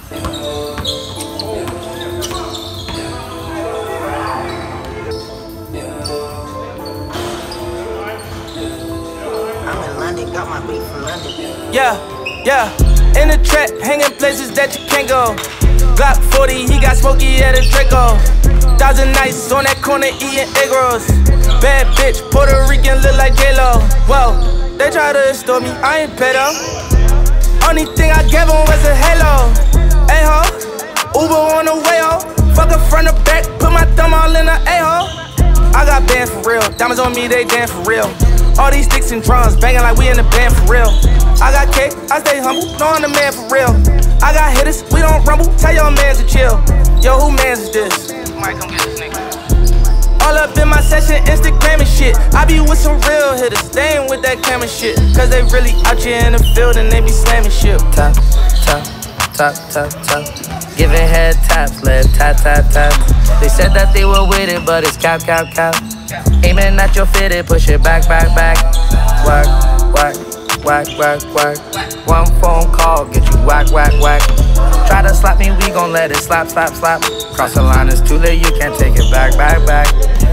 Got my beat from London. Yeah, in the trap, hanging places that you can't go. Glock 40, he got smoky at a Draco. 1,000 nights on that corner eating egg rolls. Bad bitch, Puerto Rican, look like J-Lo. Whoa, they try to extort me, I ain't pedo. Only thing I gave him was a halo. Hey ho, Uber on the way ho. Fuck her front or back, put my thumb all in the A-hole. I got bands for real, diamonds on me, they dance for real. All these sticks and drums, banging like we in the band for real. I got cake, I stay humble, know I'm the man for real. I got hitters, we don't rumble, tell your mans to chill. Yo, who mans is this? Might come get this nigga. All up in my session, Instagram and shit. I be with some real hitters, they ain't with that camera shit. Cause they really out here in the field and they be slamming shit. Top, top, top, top, top. Giving head taps, left tap, tap, tap. They said that they were with it, but it's cap, cap, cap. Aiming at your fitted, push it back, back, back. Whack, whack, whack, whack, whack. One phone call, get you whack, whack, whack. Try to slap me, we gon' let it slap, slap, slap. Cross the line, it's too late, you can't take it back, back, back.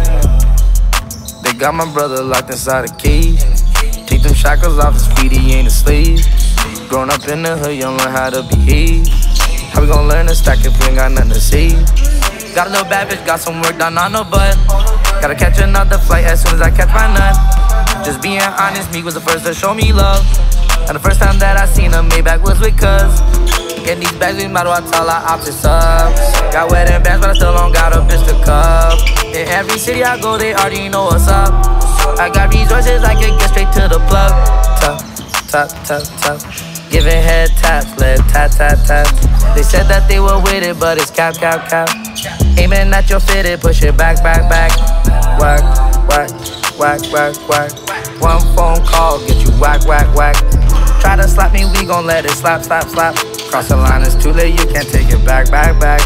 They got my brother locked inside a cage. Take them shackles off his feet, he ain't a slave. Grown up in the hood, you don't learn how to behave. How we gon' learn to stack if we ain't got nothing to say? Got a little bad bitch, got some work done on her butt. Gotta catch another flight as soon as I catch my nut. Just being honest, me was the first to show me love. And the first time that I seen her, Maybach was with cuz. Getting these bags, we might as well tell our options up. Got wedding bands, but I still don't got a bitch to cuff. In every city I go, they already know what's up. I got resources, I can get straight to the plug. Tap, tap, tap, tap. Giving head taps, left tap, tap, tap. They said that they were with it, but it's cap, cap, cap. Aiming at your fitted, push it back, back, back. Whack, whack, whack, whack, whack. One phone call, get you whack, whack, whack. Try to slap me, we gon' let it slap, slap, slap. Cross the line, it's too late, you can't take it back, back, back.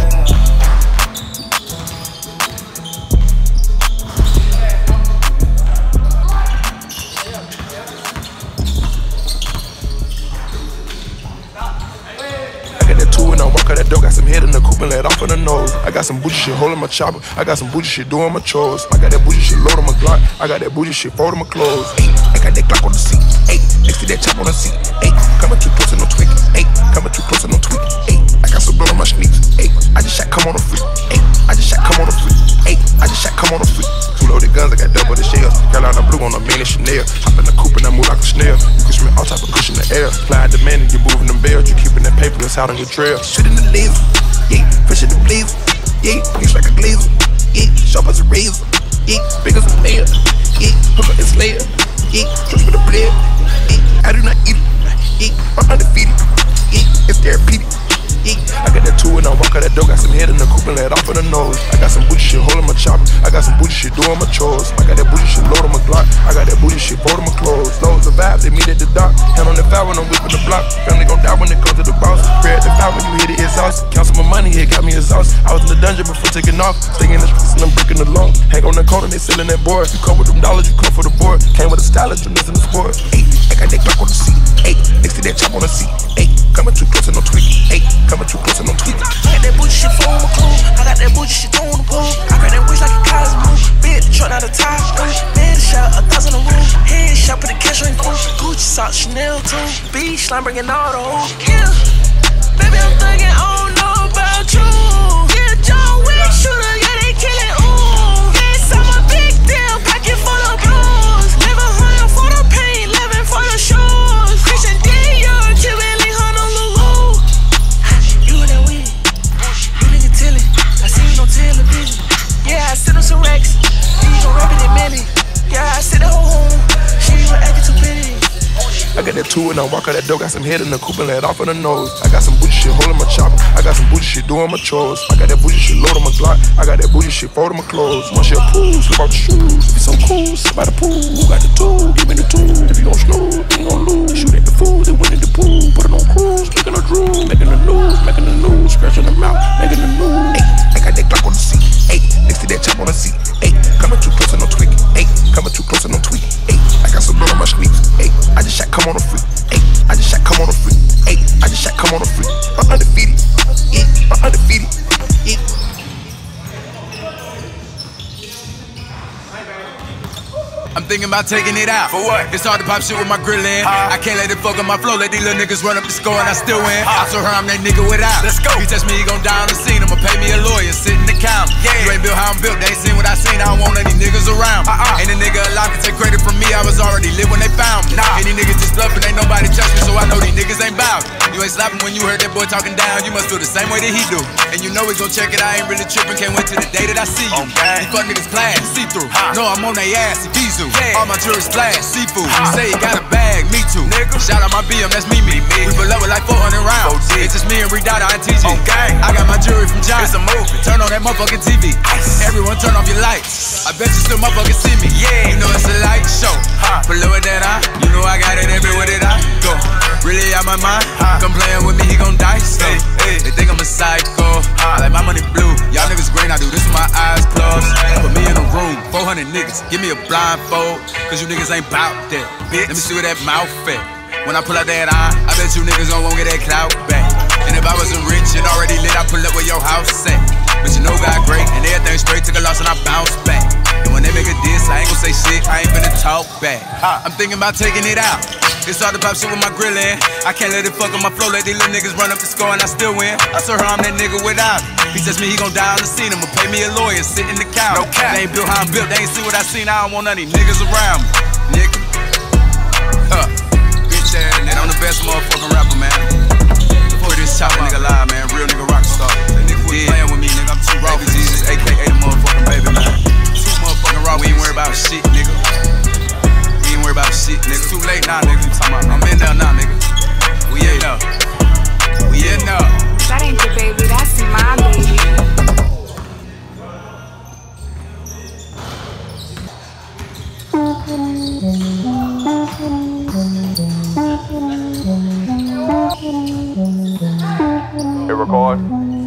That dope got some head in the coupe and let off in the nose. I got some bougie shit holding my chopper. I got some bougie shit doing my chores. I got that bougie shit loading my Glock. I got that bougie shit folding my clothes. Ay, I got that Glock on the seat. Ay, next to that chop on the seat. Ay, coming too close and no tweaking. Ay, coming too close and no tweaking. Ay, I got some blood on my sneaks. Ay, I just shot come on the free. Ay, I just shot come on the free. Ay, I just shot come on the free. Two loaded guns, I got double the shells. Carolina blue on the main and Chanel. Hop in the coupe and I move like a snail. You can swim all type of cushion in the air. Fly the man and you moving them bells. You keeping that paper that's out on your trail. Shit in the laser. Yeah, fresh in the blazer. Yeah, mix like a glazer. Yeah, sharp as a razor. Yeah, big as a nail. Yeah, hook up and slayer. Yeah, trust with a blade. Yeah, I do not eat it. Yeah, I'm undefeated. Yeah, it's therapeutic. Yeah, I got that two and I walk out that door. Got some head in the coupe and let off in the nose. I got some bougie shit holding my chopper. I got some bougie shit doing my chores. I got that bougie shit loading my Glock. I got that bougie shit folding my clothes. Loads of vibes, they meet at the dock. Hand on the foul when I'm whipping the block. Family gon' die when it comes to the boss. Pray at the foul when you hit it, it's exhaust. Count some money, it got me exhausted. I was in the dungeon before taking off. Staying in the streets and I'm breaking the law. Hang on the corner, they selling that board. You come with them dollars, you come for the board. Came with a stylist, you listen to sport. Ay, I got that Glock on the seat. Ay, next to that chop on the seat. Ay, coming too close and no tweaking. Ay, coming too close and no tweaking. I got that bougie shit for my clothes. I got that bougie shit on the pole. I got that wish like a college move. Big truck out of top. Man shot 1,000 a room. Head shot, put the cash on your phone. Gucci socks, Chanel too. Beach line bringing all the hoes. Yeah, baby I'm thugging. I don't know about you. Yeah, John Wick shooter. Yeah, they killing. Ooh, yes I'm a big deal. Pocket full of blues. Live 100 for the paint, 11 for the shoes. Christian Dior, Cuban Lee, Honolulu. You that weed. You nigga tell it. I seen you on television. Yeah, I sent him some racks. He gon' rap it in Millie. Yeah, I said the whole home. She was acting too pretty. I got that two and I walk out that door. Got some head in the coupe and let off in the nose. I got some bougie shit holding my chopper. I got some bougie shit doing my chores. I got that bougie shit loading my Glock. I got that bougie shit folding my clothes. Once you pool, slip out the shoes. Be so cool, sit by the pool. Who got the tool? Give me the tool. If you don't snooze, you gon' lose. Shoot at the fool, they win in the pool. Put it on cruise, making a drool. Making the news, scratching them out, making the news. Ay, I got that Glock on the seat. Ay, next to that chop on the seat. Ay, coming too close and no tweaking. Ay, coming too close and no tweaking. Ay, I got some blood on my sneaks. Ay, I just shot come on the free. Ay, I just shot come on the free. Ay, I just shot come on the free. I'm undefeated. thinking about taking it out. For what? It's hard to pop shit with my grill in. I can't let it fuck up my flow. Let these little niggas run up the score and I still win. I told her I'm that nigga without. Let's go. He touch me, he gon' die on the scene. I'ma pay me a lawyer, sit in the counter. Yeah. You ain't built how I'm built, they ain't seen what I seen. I don't want any niggas around. Ain't a nigga alive to take credit from me. I was already lit when they found me. Any niggas just bluffing, ain't nobody trust me, so I know these niggas ain't bout. You ain't slapping when you heard that boy talking down. You must feel the same way that he do. And you know we gon' check it. I ain't really tripping. Can't wait till the day that I see you. Okay. These fuck niggas class, see through. No, I'm on they ass, Ibizu. All my jewelry splash, seafood. You say you got a bag, me too. Nigga. Shout out my BM, that's me. We pull up with like 400 rounds. It's just me and Redada and TG. Okay. I got my jewelry from John. It's a movie. Turn on that motherfucking TV. Everyone turn off your lights. I bet you still motherfucking see me. Yeah. You know it's a light show. Below it that I, you know I got it everywhere that I go. Really out my mind. Come playing with me, he gon' dice. They think I'm a psycho. Like my money blue. Y'all niggas green, I do this with my eyes closed. Put me in a room, 400 niggas. Give me a blindfold, cause you niggas ain't bout that. Let me see where that mouth at. When I pull out that eye, I bet you niggas won't get that clout back. And if I wasn't rich and already lit, I'd pull up where your house at. But you know God great, and everything straight, took a loss and I bounce back. And when they make a diss, I ain't gon' say shit, I ain't finna talk back. I'm thinking about taking it out. It's hard to pop shit with my grill in. I can't let it fuck on my flow, let these little niggas run up the score and I still win. I told her I'm that nigga without it. He touch me, he gon' die on the scene. I'ma pay me a lawyer, sit in the counter. No cap. They ain't built how I'm built, they ain't see what I seen. I don't want none of these niggas around me, nigga. Bitch ass nigga, I'm the best motherfucking rapper, man. Before this chopper nigga live, man, real nigga rock star. That nigga was playing with me, nigga. I'm too raw for Jesus, aka the motherfucking baby, man. Too motherfucking raw, we ain't worried about shit, nigga. We ain't worried about shit, nigga. Too late now, nigga. I'm in there now, nigga. We in there. We in there. That ain't your baby, that's my baby. Hit record.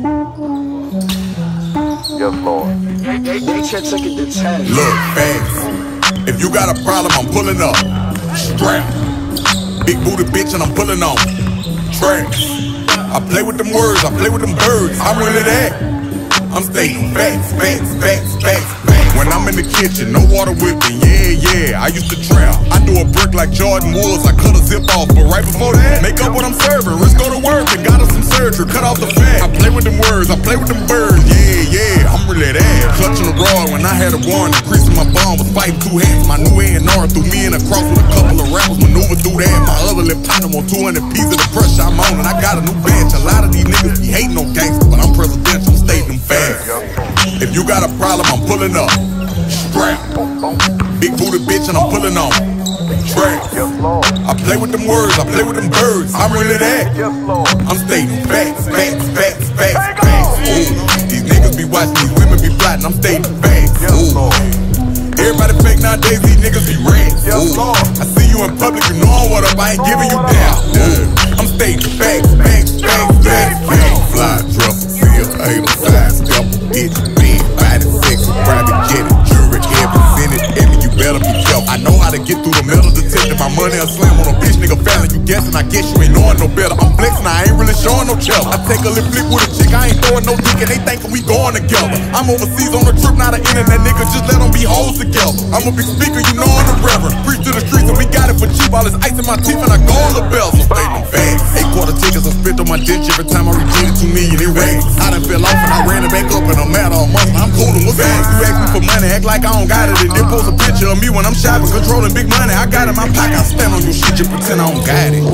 Yes, Lord. Look, fast. If you got a problem, I'm pulling up. Strap. Big booty bitch and I'm pulling on. Tracks. I play with them words, I play with them birds. I'm really that. I'm stating facts, facts, facts, facts, facts. When I'm in the kitchen, no water whipping, yeah, I used to trap. I do a brick like Jordan Woods, I cut a zip off, but right before that, make up what I'm serving. Risk go to work and got us some surgery, cut off the fat. I play with them words, I play with them birds, yeah, I'm really that. Clutching the rod when I had a warrant, increasing my bond, was fighting two hands. My new A&R threw me in a cross with a couple of rappers, maneuver through that. My other lip partner on 200 pieces of the pressure I'm on, and I got a new bench. A lot of these niggas be hating on gangsters, but I'm presidential, I'm stating them facts. If you got a problem, I'm pulling up. Strap. Big booty bitch and I'm pulling on. Track. I play with them words, I play with them birds. I'm really that. I'm stating facts, facts, facts, facts, facts. Ooh. These niggas be watching, these women be plotting. I'm stating facts. Ooh. Everybody fake nowadays, these niggas be rats. I see you in public, you know what up, I ain't giving you down. I'm stating facts, facts, facts, facts, facts. Fly, drop, seal, hater, side, step, bitch, big, body, sexy, private jet, jury, every Senate, every, you better be careful. I know how to get through the metal detector, my money a slam on a bitch, nigga fallin', you guessing, I guess you ain't knowing no better. I'm flexing, I ain't really showing no chill. I take a lip flick with a chick, I ain't throwing no dick, and they thinkin' we going together. I'm overseas on a trip, not an internet nigga, just let them be hoes together. I'm a big speaker, you know I'm the reverend. Preach to the streets and we got it for cheap. All this ice in my teeth and I go on the bells. I'm stating facts. 8 quarter tickets I spent on my ditch every time I rejected 2 million in racks. I done fell off and I ran it back up in a matter of months. I'm coolin' with facts. You ask me for money, act like I don't got it. And then post a picture of me when I'm shopping, controlling big money. I got it in my pocket. I stand on your shit, you pretend I don't got it.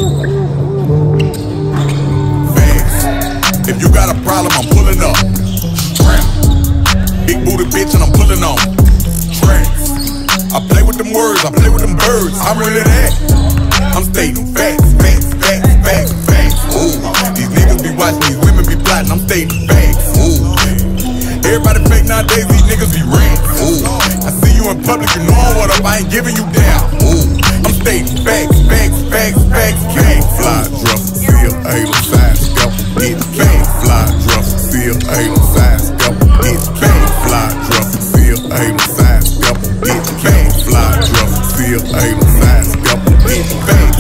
Facts. If you got a problem, I'm pulling up. Strap. Big booty bitch and I'm pulling on. Tracks. I play with them words, I play with them birds. I'm really that. I'm stating facts, facts, facts, facts, facts. Ooh. These niggas be watching, these women be plotting. I'm stating facts. Ooh. Everybody fake nowadays, these niggas be rats. Ooh. I see you in public, you know what up, I ain't giving you down. Ooh. I'm stating facts, facts, facts, facts, facts. Fly, drop, seal, hater, side, step, get bang. Fly, drop, seal, hater, side, step, get bang. Fly, drop, seal, hater, side, step, get bang. Fly, drop, seal, hater, side, step, get bang.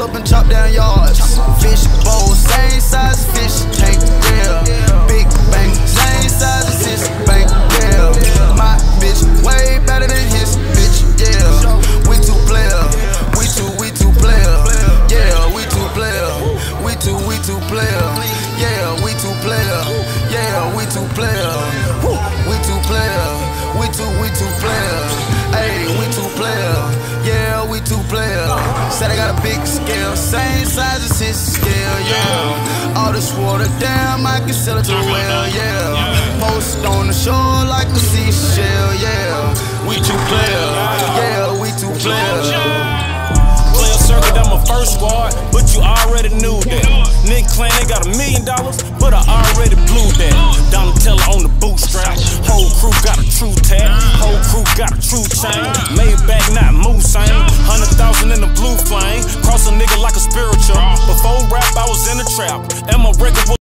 up and chop down yards. Fish bowl, same size as fish tank, yeah. Big bang, same size as his bank, yeah. My bitch way better than his bitch, yeah. We two player, we two player, yeah. We two player, we two player, yeah. We two player, yeah. We two player, we two player, we two player, hey, we two player, yeah. We two player. Said I got a big scale, same size as his scale, yeah. All this water, damn, I can sell it to a well, yeah. Post on the shore like a seashell, yeah. We two player, yeah. We two player. Player circuit, I'm a first squad, but you already knew that. Nick claim they got $1 million, but I already blew that. Donatella on the bootstrap, whole crew got a true tag, whole crew got a true chain. Made back, not Moussain, 100,000 in the blue flame. Cross a nigga like a spiritual. Before rap, I was in the trap, and my record was